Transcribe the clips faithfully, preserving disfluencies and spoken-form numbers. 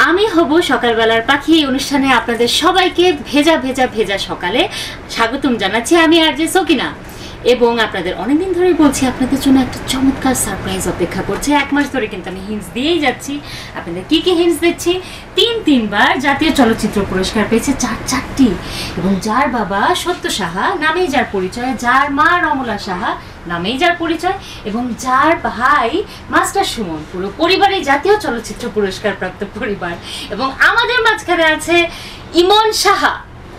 আমি হব সকালবেলার পাখি এই অনুষ্ঠানে আপনাদের সবাইকে ভেজা ভেজা ভেজা সকালে স্বাগতম জানাচ্ছি। আমি আরজে সকিনা এবং আপনাদের অনেকদিন ধরেই বলছি আপনাদের জন্য একটা চমৎকার সারপ্রাইজ অপেক্ষা করছে। এক মাস ধরে কিন্তু আমি হিন্টস দিয়েই যাচ্ছি। আপনাদের কী কী হিন্টস দিচ্ছি? তিন তিনবার জাতীয় চলচ্চিত্র পুরস্কার পেয়েছে, চার চারটি, এবং যার বাবা সত্য সাহা নামেই যার পরিচয়, যার মা রমলা সাহা নামেই যার পরিচয়, এবং যার ভাই মাস্টার সুমন, পুরো পরিবারেই জাতীয় চলচ্চিত্র পুরস্কার প্রাপ্ত পরিবার। এবং আমাদের মাঝখানে আছে ইমন সাহা।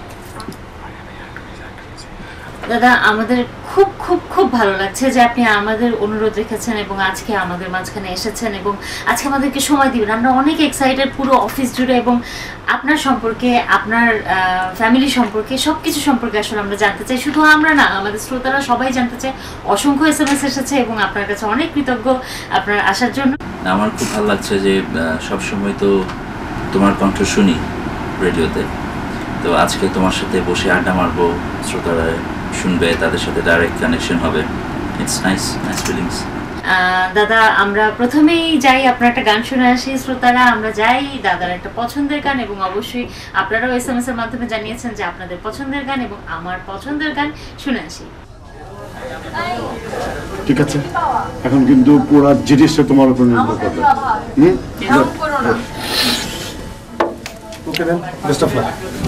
দাদা, আমাদের খুব খুব খুব ভালো লাগছে যে আপনি আমাদের অনুরোধ রেখেছেন এবং আজকে আমাদের মাঝখানে এসেছেন এবং আজকে আমাদেরকে সময় দিবেন। আমরা অনেক এক্সাইটেড পুরো অফিস জুড়ে, এবং আপনার সম্পর্কে, আপনার ফ্যামিলি সম্পর্কে, সব কিছু সম্পর্কে আসলে আমরা জানতে চাই। শুধু আমরা না, আমাদের শ্রোতারা সবাই জানতে চায়। অসংখ্য এস এম এস এসেছে এবং আপনার কাছে অনেক কৃতজ্ঞ আপনার আসার জন্য। আমার খুব ভালো লাগছে যে সবসময় তো তোমার কণ্ঠ শুনি রেডিওতে, তো আজকে তোমার সাথে বসে আড্ডা মারবো, শ্রোতারা শুনবে, তাদের সাথে ডাইরেক্ট কানেকশন হবে। It's nice nice feelings. দাদা, আমরা প্রথমেই যাই, আপনার একটা গান শুনে আসি। শ্রোতারা, আমরা যাই দাদার একটা পছন্দের গান, এবং অবশ্যই আপনারাও এস এম এস এর মাধ্যমে জানিয়েছেন যে আপনাদের পছন্দের গান, এবং আমার পছন্দের গান শুনে আসি। ঠিক আছে, এখন কিন্তু পুরো জিনিসটা তোমার উপর নির্ভর করবে। Hmm, okay then, best of luck.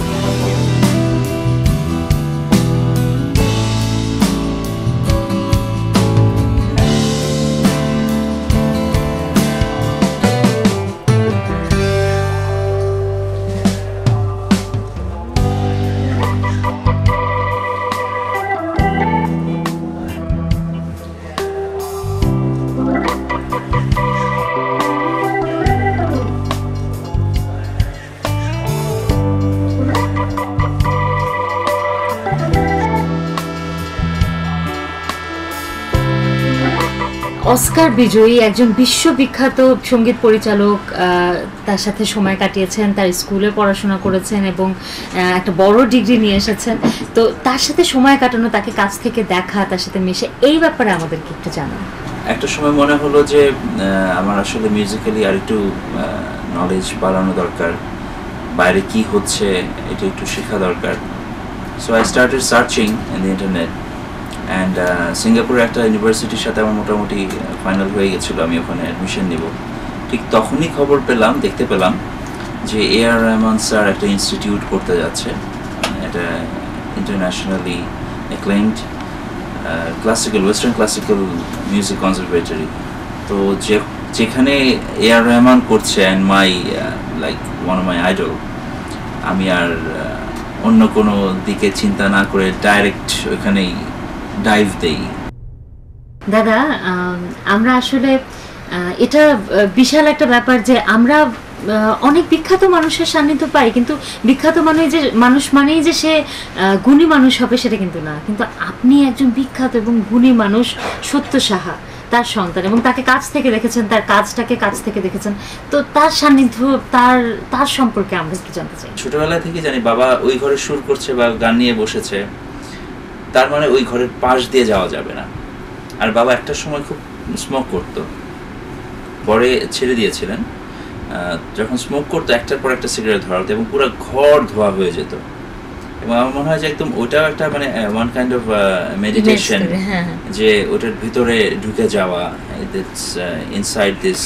Oscar বিজয়ী একজন বিশ্ববিখ্যাত সঙ্গীত পরিচালক, তার সাথে সময় কাটিয়েছেন, তার স্কুলে পড়াশোনা করেছেন এবং একটা বড় ডিগ্রি নিয়ে এসেছেন। তো তার সাথে সময় কাটানো, তাকে কাছ থেকে দেখা, তার সাথে মিশে, এই ব্যাপারে আমাদেরকে একটু জানান। একটা সময় মনে হলো যে আমার আসলে মিউজিক্যালি আর একটু নলেজ বাড়ানো দরকার, বাইরে কি হচ্ছে এটা একটু শেখা দরকার। So I started searching in the internet, and সিঙ্গাপুরের একটা ইউনিভার্সিটির সাথে আমার মোটামুটি ফাইনাল হয়ে গেছিলো, আমি ওখানে অ্যাডমিশন নিব। ঠিক তখনই খবর পেলাম, দেখতে পেলাম যে এ আর রহমান স্যার একটা ইনস্টিটিউট করতে যাচ্ছে, এটা internationally acclaimed classical, western classical music conservatory. তো যে যেখানে এ আর রহমান করছে, and my like one of my idol, আমি আর অন্য কোনো দিকে চিন্তা না করে ডাইরেক্ট ওইখানেই ডাইভ দেই। দাদা, আমরা আসলে এটা বিশাল একটা ব্যাপার যে আমরা অনেক বিখ্যাত মানুষের সান্নিধ্য পাই, কিন্তু বিখ্যাত মানে যে মানুষ মানেই যে সে গুণী মানুষ হবে সেটা কিন্তু না। কিন্তু আপনি একজন বিখ্যাত এবং গুণী মানুষ, সত্য সাহা, তার সন্তান, এবং তাকে কাছ থেকে দেখেছেন, তার কাজটাকে কাছ থেকে দেখেছেন। তো তার সান্নিধ্য, তার তার সম্পর্কে আমরা একটু জানতে চাই। ছোটবেলা থেকে জানি বাবা ওই ঘরে সুর করছে বা গান নিয়ে বসেছে, তার মানে ওই ঘরের পাশ দিয়ে যাওয়া যাবে না। আর বাবা একটা সময় খুব স্মোক করতো, পরে ছেড়ে দিয়েছিলেন। যখন স্মোক করতো একটার পর একটা সিগারেট ধরাতো এবং পুরো ঘর ধোয়া হয়ে যেত, এবং আমার মনে হয় যে একদম ওটাও একটা মানে ওয়ান কাইন্ড অফ মেডিটেশন, যে ওটার ভিতরে ঢুকে যাওয়া, inside this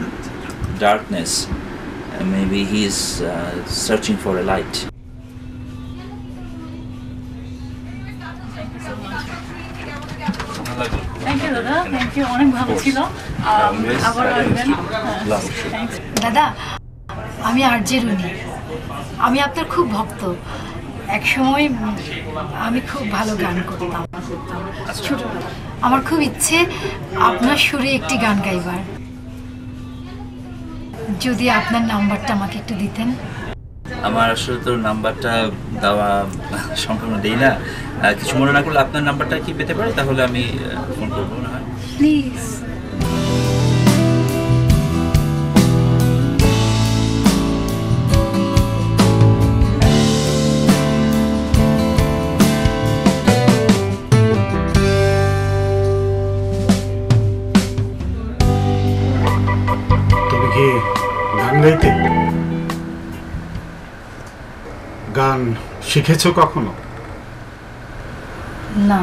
darkness, maybe he is searching for a light. দাদা, আমি আরজে রুনি, আমি আপনার খুব ভক্ত। এক সময় আমি খুব ভালো গান করতাম ছোটবেলা। আমার খুব ইচ্ছে আপনার সুরে একটি গান গাইবার। যদি আপনার নাম্বারটা আমাকে একটু দিতেন। আমার আসলে তো নাম্বারটা দেওয়া সম্পূর্ণ দিই না, কিছু মনে না করলে আপনার নাম্বারটা কি পেতে পারি? তাহলে আমি ফোন করবো না হয়, প্লিজ। তুমি কি গান গাইতে? গান শিখেছো কখনো? না।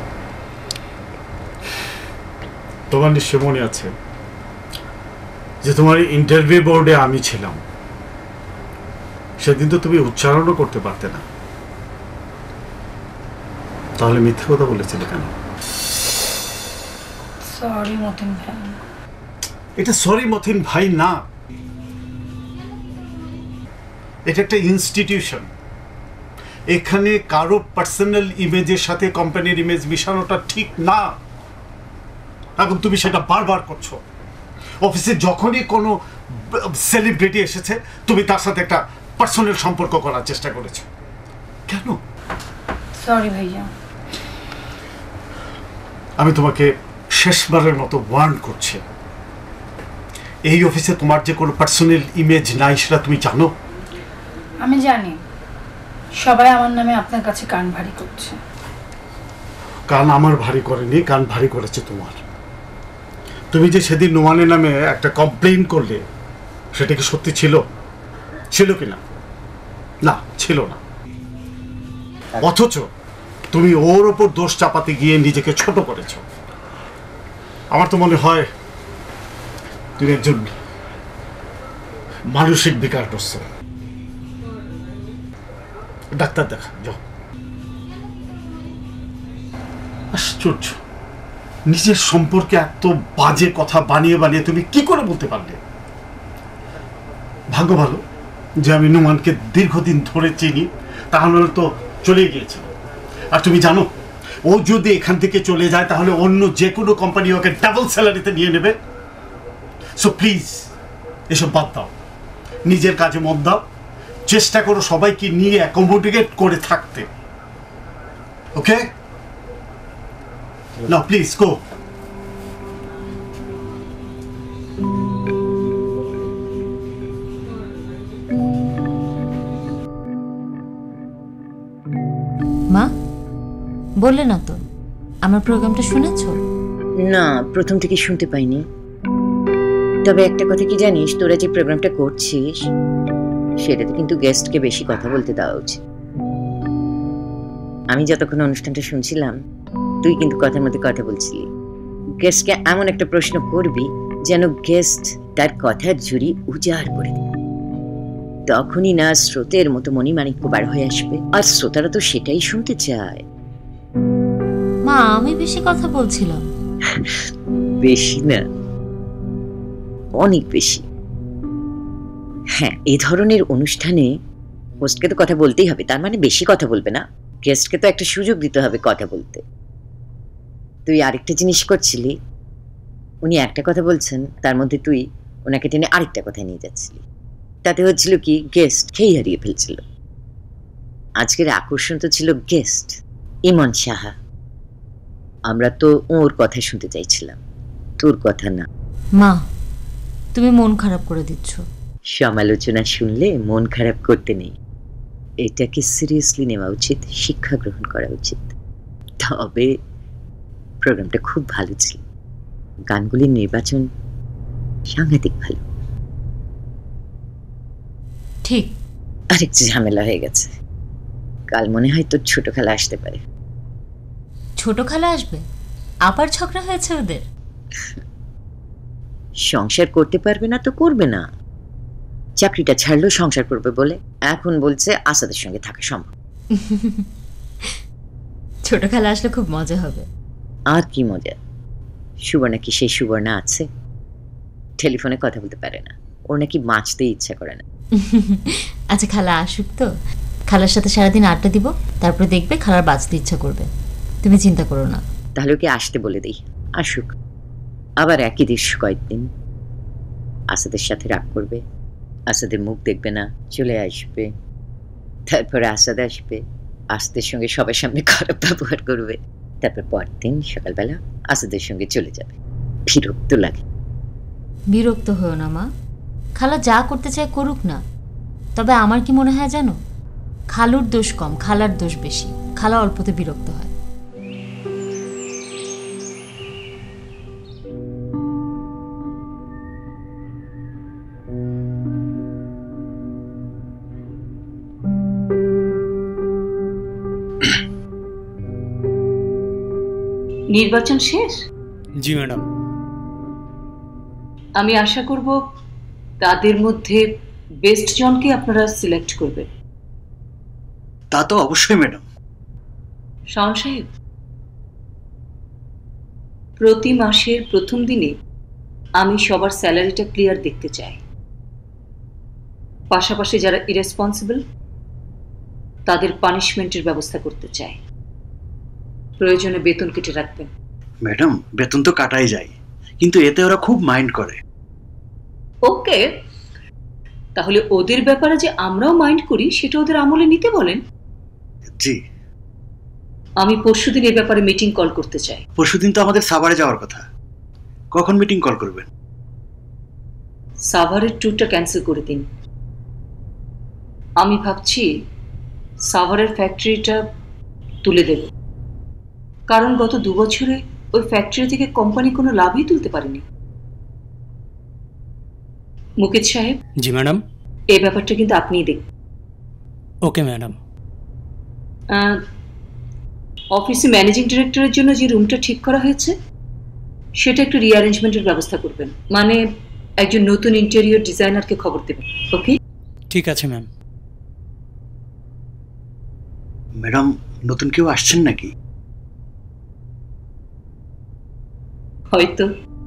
তোমার নিশ্চয় মনে আছে যে তোমার ইন্টারভিউ বোর্ডে আমি ছিলাম, সেদিন তো তুমি উচ্চারণও করতে পারতে না, তাহলে মিথ্যে কথা বলেছিলে কেন? সরি মতিন ভাই। এটা সরি মতিন ভাই না, এটা একটা ইনস্টিটিউশন। এখানে কারো পার্সোনাল ইমেজের সাথে কোম্পানির ইমেজ মিশানোটা ঠিক না। এখন তুমি সেটা বারবার করছো। অফিসে যখনই কোনো সেলিব্রিটি এসেছে তুমি তার সাথে একটা পার্সোনাল সম্পর্ক করার চেষ্টা করেছো। কেন? সরি ভাইয়া। আমি তোমাকে শেষবারের মতো ওয়ার্ন করছি, এই অফিসে তোমার যে কোনো পার্সোনাল ইমেজ নাই সেটা তুমি জানো। আমি জানি সবাই আমার নামে আপনার কাছে কান ভারী করছে। কান আমার ভারী করেনি, কান ভারী করেছে তোমার। তুমি যে সেদিন নোমানের নামে একটা কমপ্লেইন করলে, সেটা কি সত্যি ছিল? ছিল কি না? না, ছিল না। অথচ তুমি ওর ওপর দোষ চাপাতে গিয়ে নিজেকে ছোট করেছো। আমার তো মনে হয় তুমি একজন মানসিক বিকারগ্রস্ত। ডাক্তার দেখা যাও। আশ্চর্য, নিজের সম্পর্কে এত বাজে কথা বানিয়ে বানিয়ে তুমি কি করে বলতে পারলে? ভাগ্য ভালো যে আমি নোমানকে দীর্ঘদিন ধরে চিনি, তাহলে তো চলে গিয়েছিল। আর তুমি জানো, ও যদি এখান থেকে চলে যায় তাহলে অন্য যে কোনো কোম্পানি ওকে ডাবল স্যালারিতে নিয়ে নেবে। সো প্লিজ এসব বাদ দাও, নিজের কাজে মন দাও, চেষ্টা করো সবাইকে নিয়ে অ্যাকোমোডেট করে থাকতে। ওকে? Now please go. মা, বললে না তো আমার প্রোগ্রামটা শুনেছো? না, প্রথম থেকে শুনতে পাইনি। তবে একটা কথা কি জানিস, তোরা যে প্রোগ্রামটা করছিস সেটাতে কিন্তু গেস্টকে বেশি কথা বলতে দেওয়া উচিত। আমি যতক্ষণ অনুষ্ঠানটা শুনছিলাম তুই কিন্তু কথার মধ্যে কথা বলছিলি। গেস্টকে এমন একটা প্রশ্ন করবি যেন গেস্ট তার কথার ঝুড়ি উজাড় করে দেয়। তখনই না স্রোতের মতো মণিমাণিক্য বার হয়ে আসবে, আর শ্রোতারা তো সেটাই শুনতে চায়। মা, আমি বেশি কথা বলছিলাম। বেশি না, অনেক বেশি। হ্যাঁ, এ ধরনের অনুষ্ঠানে হোস্টকে তো কথা বলতেই হবে, তার মানে বেশি কথা বলবে না। গেস্টকে তো একটা সুযোগ দিতে হবে কথা বলতে। তুই আরেকটা জিনিস করছিলি, উনি একটা কথা বলছেন তার মধ্যে তুই ওনাকে টেনে আরেকটা কথা নিয়ে যাচ্ছিলি। তাতে হচ্ছিল কি, গেস্ট খেই হারিয়ে ফেলছিল। আজকের আকর্ষণ তো ছিল গেস্ট ইমন সাহা। আমরা তো ওর কথা শুনতে চাইছিলাম, তোর কথা না। মা, তুমি মন খারাপ করে দিচ্ছ। সমালোচনা শুনলে মন খারাপ করতে নেই, এটাকে সিরিয়াসলি নেওয়া উচিত, শিক্ষা গ্রহণ করা উচিত। তবে প্রোগ্রামটা খুব ভালো ছিল, গানগুলির নির্বাচন সাংঘাতিক ভালো। ঠিক। আরেক ঝামেলা হয়ে গেছে, কাল মনে হয় তোর ছোট খালা আসতে পারে। ছোট খালা আসবে? আবার ঝগড়া হয়েছে ওদের? সংসার করতে পারবে না তো করবে না, চাকরিটা ছাড়লেও সংসার করবে বলে এখন বলছে আসাদের সঙ্গে থাকা সম্ভব। ছোট খালা আসলে খুব মজা হবে। আর কি মজা? সুবর্ণা কি সেই সুবর্ণা আছে? টেলিফোনে কথা বলতে পারে না, ওর নাকি বাঁচতে ইচ্ছা করে না। আচ্ছা, খালা আসুক তো, খালার সাথে সারাদিন আড্ডা দিব, তারপরে দেখবে খালার বাঁচতে ইচ্ছা করবে। তুমি চিন্তা করো না। তাহলে ওকে আসতে বলে দিই, আসুক। আবার একই দৃশ্য কয়েকদিন, আসাদের সাথে রাগ করবে, আসাদের মুখ দেখবে না, চলে আসবে। তারপরে আসাদ আসবে, আসাদের সঙ্গে সবার সামনে খারাপ ব্যবহার করবে, তারপর পরদিন সকালবেলা আসাদের সঙ্গে চলে যাবে। বিরক্ত লাগে। বিরক্ত হও না মা, খালা যা করতে চায় করুক না। তবে আমার কি মনে হয় জানো, খালুর দোষ কম, খালার দোষ বেশি। খালা অল্পতে বিরক্ত হয়। নির্বাচন শেষ? জি ম্যাডাম। আমি আশা করব তাদের মধ্যে বেস্ট জনকে আপনারা সিলেক্ট করবেন। তা তো অবশ্যই ম্যাডাম। শাওন সাহেব, প্রতি মাসের প্রথম দিনে আমি সবার স্যালারিটা ক্লিয়ার দেখতে চাই। পাশাপাশি যারা ইরেসপন্সিবল তাদের পানিশমেন্টের ব্যবস্থা করতে চাই। প্রয়োজনে বেতন কেটে রাখবেন। ম্যাডাম, বেতন তো কাটাই যায়, কিন্তু এতে ওরা খুব মাইন্ড করে। ওকে, তাহলে ওদের ব্যাপারে যে আমরাও মাইন্ড করি সেটা ওদের আমলে নিতে বলেন। জি। আমি পরশুদিন এই ব্যাপারে মিটিং কল করতে চাই। পরশুদিন তো আমাদের সাভারে যাওয়ার কথা, কখন মিটিং কল করবেন? সাভারের ট্যুরটা ক্যান্সেল করে দিন। আমি ভাবছি সাভারের ফ্যাক্টরিটা তুলে দেব, কারণ গত দু বছরে ওই ফ্যাক্টরি থেকে কোম্পানি কোনো লাভই তুলতে পারেনি। মুকিত সাহেব। জি ম্যাডাম। এই ব্যাপারটা কিন্তু আপনিই দেখবেন। Okay madam. অফিসে ম্যানেজিং ডিরেক্টরের জন্য যে রুমটা ঠিক করা হয়েছে সেটা একটু রিঅ্যারেঞ্জমেন্টের ব্যবস্থা করবেন, মানে একজন নতুন ইন্টেরিয়র ডিজাইনারকে খবর দেবেন। ওকে? ঠিক আছে ম্যাম। ম্যাডাম, নতুন কেউ আসছেন নাকি? হয়তো।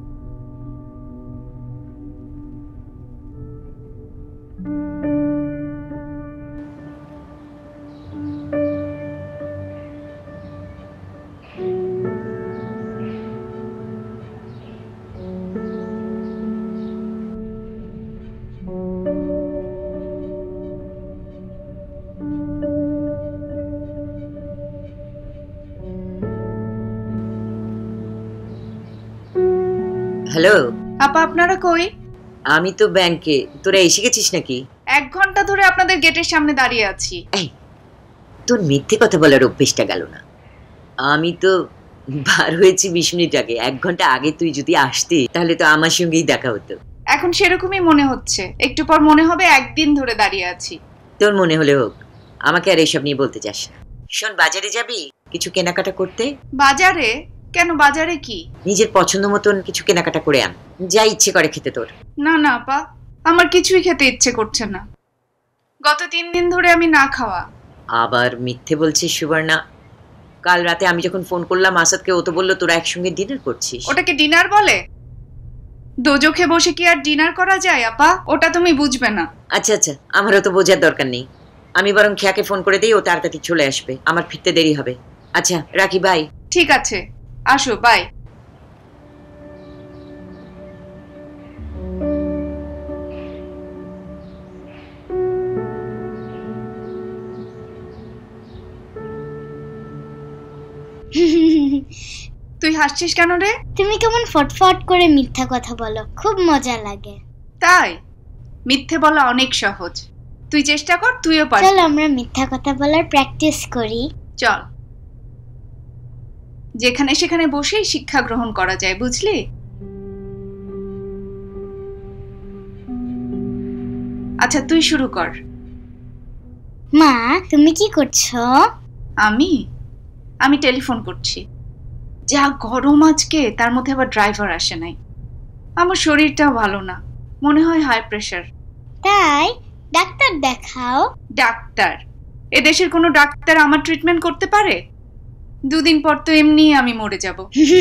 হ্যালো আপা, আপনারা কই? আমি তো ব্যাংকে। তোরা এসে গেছিস নাকি? এক ঘন্টা ধরে আপনাদের গেটের সামনে দাঁড়িয়ে আছি। এই, তোর মিথ্যে কথা বলার অভ্যেসটা গেল না? আমি তো বার হয়েছি বিশ মিনিট আগে। এক ঘন্টা আগে তুই যদি আসতি তাহলে তো আমার সঙ্গেই দেখা হতো। এখন সেরকমই মনে হচ্ছে, একটু পর মনে হবে একদিন ধরে দাঁড়িয়ে আছি। তোর মনে হলে হোক, আমাকে আর এইসব নিয়ে বলতে চাস না। শোন, বাজারে যাবি কিছু কেনাকাটা করতে? বাজারে? কেন, বাজারে কি? নিজের পছন্দ মতন কিছু কেনাকাটা করে আন, যা ইচ্ছে করে খেতে তোর। না না আপা, আমার কিছুই খেতে ইচ্ছে করছে না। গত তিন দিন ধরে আমি না খাওয়া। আবার মিথ্যে বলছিস সুবর্ণা। কাল রাতে আমি যখন ফোন করলাম আসাদকে, ও তো বললো তোরা একসঙ্গে ডিনার করছিস। ওটাকে ডিনার বলে? দোজখে বসে কি আর ডিনার করা যায় আপা? ওটা তুমি বুঝবে না। আচ্ছা আচ্ছা, আমারও তো বোঝার দরকার নেই। আমি বরং খেয়াকে ফোন করে দিই, ও তাড়াতাড়ি চলে আসবে, আমার ফিরতে দেরি হবে। আচ্ছা রাখি, বাই। ঠিক আছে, আসো, বাই। তুই হাসছিস কেন রে? তুমি কেমন ফটফট করে মিথ্যা কথা বলো, খুব মজা লাগে। তাই? মিথ্যে বলা অনেক সহজ, তুই চেষ্টা কর, তুইও পারবি। চল আমরা মিথ্যা কথা বলার প্র্যাকটিস করি। চল, যেখানে সেখানে বসেই শিক্ষা গ্রহণ করা যায়, বুঝলি? আচ্ছা তুই শুরু কর। মা, তুমি কি করছো? আমি আমি টেলিফোন করছি। যা গরম আজকে, তার মধ্যে আবার ড্রাইভার আসে নাই। আমার শরীরটাও ভালো না, মনে হয় হাই প্রেশার। তাই? ডাক্তার দেখাও। ডাক্তার? এদেশের কোনো ডাক্তার আমার ট্রিটমেন্ট করতে পারে? দুদিন পর তো এমনি আমি মরে যাব।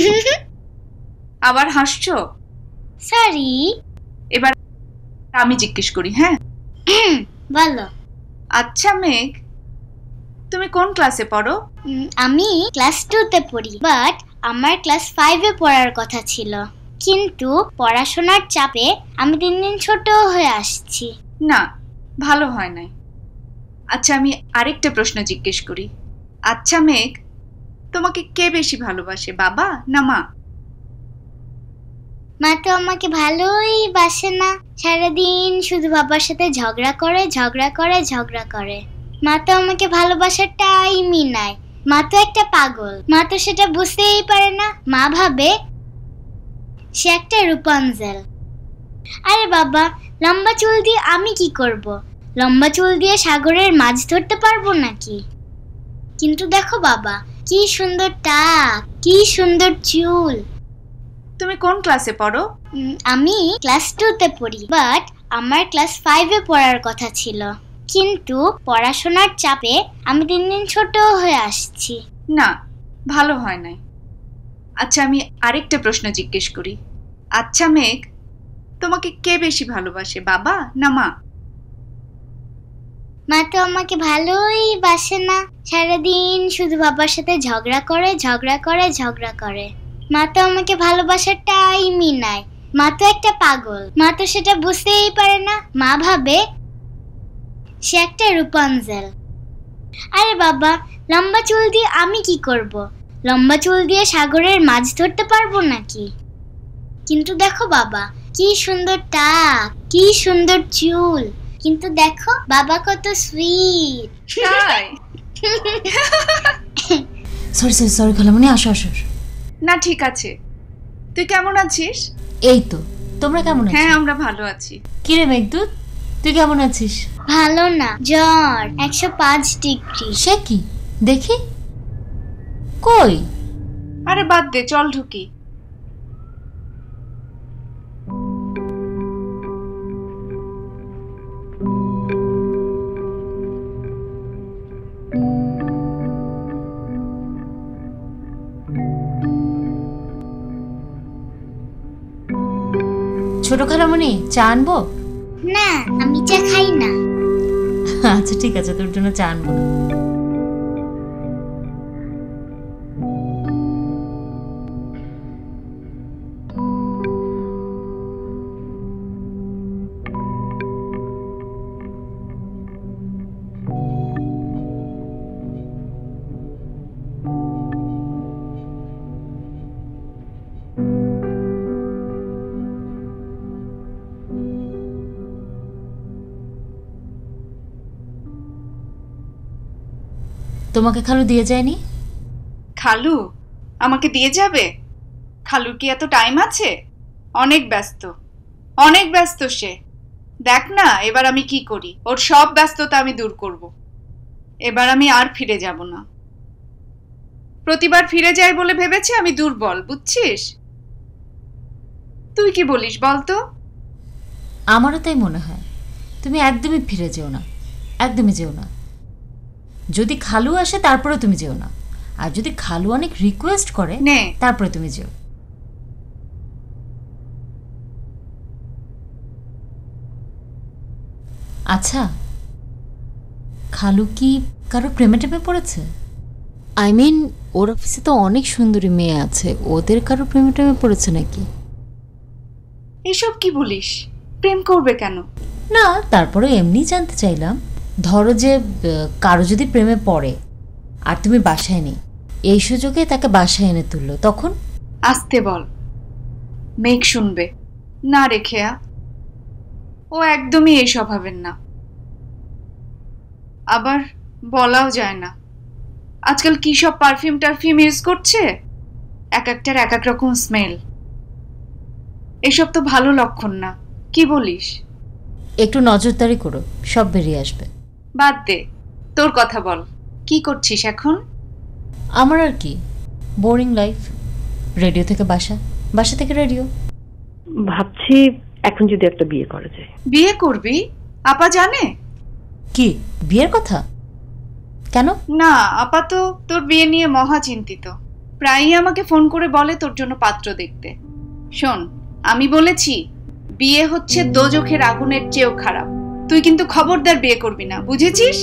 আবার হাসছো? সরি। এবার আমি জিজ্ঞেস করি, হ্যাঁ? বলো। আচ্ছা মেঘ, তুমি কোন ক্লাসে পড়ো? আমি ক্লাস টু তে পড়ি, বাট আমার ক্লাস ফাইভে পড়ার কথা ছিল, কিন্তু পড়াশোনার চাপে আমি দিন দিন ছোট হয়ে আসছি। না, ভালো হয় নাই। আচ্ছা আমি আরেকটা প্রশ্ন জিজ্ঞেস করি। আচ্ছা মেঘ, তোমাকে কে বেশি ভালোবাসে, বাবা না মা? মা তো আমাকে ভালোই বাসে না, সারাদিন শুধু বাবার সাথে ঝগড়া করে ঝগড়া করে ঝগড়া করে। মা তো আমাকে ভালোবাসার টাইমই নাই। মা তো একটা পাগল, মা তো সেটা বুঝতেই পারে না। মা ভাবে সে একটা রূপাঞ্জল। আরে বাবা, লম্বা চুল দিয়ে আমি কি করব? লম্বা চুল দিয়ে সাগরের মাছ ধরতে পারবো নাকি? কিন্তু দেখো বাবা, কি সুন্দর টাক, কি সুন্দর চুল। তুমি কোন ক্লাসে পড়ো? উম, আমি ক্লাস টু তে পড়ি, বাট আমার ক্লাস ফাইভে পড়ার কথা ছিল, কিন্তু পড়াশোনার চাপে আমি দিন দিন ছোট হয়ে আসছি। না, ভালো হয় নাই। আচ্ছা, আমি আরেকটা প্রশ্ন জিজ্ঞেস করি। আচ্ছা মেঘ, তোমাকে কে বেশি ভালোবাসে, বাবা না মা? মা তো আমাকে ভালোই বাসে না, সারাদিন শুধু বাবার সাথে ঝগড়া করে ঝগড়া করে ঝগড়া করে। মা তো আমাকে ভালোবাসার টাইমই নাই। মা তো একটা পাগল, মা তো সেটা বুঝতেই পারে না। মা ভাবে সে একটা রূপাঞ্জল। আরে বাবা, লম্বা চুল দিয়ে আমি কি করব? লম্বা চুল দিয়ে সাগরের মাছ ধরতে পারবো নাকি? কিন্তু দেখো বাবা, কি সুন্দর টাক, কি সুন্দর চুল। কিন্তু দেখো বাবা কত সুইট। সরি সরি সরি খালামণি, আসো আসো। না ঠিক আছে, তুই কেমন আছিস? এই তো, তোমরা কেমন আছো? হ্যাঁ, আমরা ভালো আছি। কি রে মেঘদূত, তুই কেমন আছিস? ভালো না, জ্বর একশো পাঁচ ডিগ্রি। সে কি দেখি, কই? আরে বাদ দে, চল ঢুকি। ছোট খালামণি, চা আনবো? না, আমি চা খাই না। আচ্ছা ঠিক আছে, তোর জন্য চা আনবো না। তোমাকে খালু দিয়ে যায়নি? খালু আমাকে দিয়ে যাবে? খালুর কি এত টাইম আছে? অনেক ব্যস্ত, অনেক ব্যস্ত সে। দেখ না এবার আমি কি করি, ওর সব ব্যস্ততা আমি দূর করব। এবার আমি আর ফিরে যাব না। প্রতিবার ফিরে যাই বলে ভেবেছে আমি দুর্বল, বুঝছিস? তুই কি বলিস বলতো? আমারও তাই মনে হয়। তুমি একদমই ফিরে যেও না, একদমই যেও না। যদি খালু আসে তারপরে তুমি যেও না, আর যদি খালু অনেক রিকোয়েস্ট করে তারপরে তুমি যেও। আচ্ছা, খালু কি কারো প্রেমে টেমে পড়েছে? আই মিন, ওর অফিসে তো অনেক সুন্দরী মেয়ে আছে, ওদের কারো প্রেমে টেমে পড়েছে নাকি? এসব কি বলিস? প্রেম করবে কেন? না, তারপরে এমনি জানতে চাইলাম। ধরো যে কারো যদি প্রেমে পড়ে আর তুমি বাসায় নেই, এই সুযোগে তাকে বাসায় এনে তুললো, তখন? আসতে বল, মেঘ শুনবে না রে খেয়া। ও একদমই এই স্বভাবের না। আবার বলাও যায় না, আজকাল কি সব পারফিউম টারফিউম ইউজ করছে, এক একটার এক এক রকম স্মেল। এসব তো ভালো লক্ষণ না, কি বলিস? একটু নজরদারি করো, সব বেরিয়ে আসবে। বাদ দে, তোর কথা বল, কি করছিস এখন? আমার আর কি, বোরিং লাইফ। রেডিও থেকে বাসা, বাসা থেকে রেডিও। ভাবছি এখন যদি একটা বিয়ে করা যায়। বিয়ে করবি? আপা জানে? কি বিয়ের কথা? কেন? না, আপা তো তোর বিয়ে নিয়ে মহা চিন্তিত। প্রায়ই আমাকে ফোন করে বলে তোর জন্য পাত্র দেখতে। শোন, আমি বলেছি বিয়ে হচ্ছে দোজখের আগুনের চেয়েও খারাপ। তুই কিন্তু খবরদার বিয়ে করবি না, বুঝেছিস?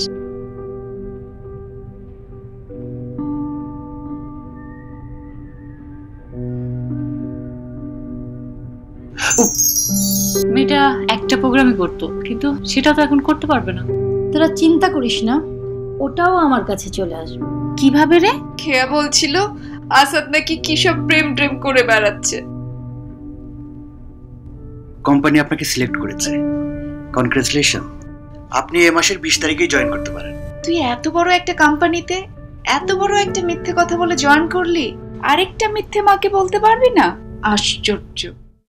মেয়েটা একটা প্রোগ্রামই করতো, কিন্তু সেটা তো এখন করতে পারবে না। তোরা চিন্তা করিস না, ওটাও আমার কাছে চলে আসবে। কিভাবে রে? খেয়া বলছিল আসাদ নাকি কি সব প্রেম প্রেম করে বেড়াচ্ছে। কোম্পানি আপনাকে সিলেক্ট করেছে, কনগ্রাচুলেশন। আপনি এই মাসের বিশ তারিখেই জয়েন করতে পারেন। তুই এত বড় একটা কোম্পানিতে এত বড় একটা মিথ্যে কথা বলে জয়েন করলি, আরেকটা মিথ্যে মাকে বলতে পারবি না? আশ্চর্য।